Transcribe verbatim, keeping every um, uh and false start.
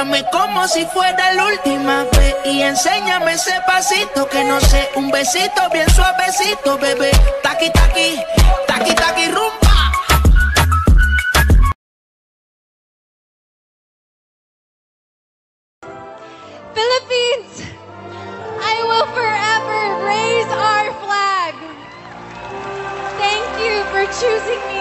Tócame como si fuera la última vez y enséñame ese pasito que no sé, un besito bien suavecito, bebé. Taqui, taqui, taqui, taqui, rumba. Philippines, I will forever raise our flag. Thank you for choosing me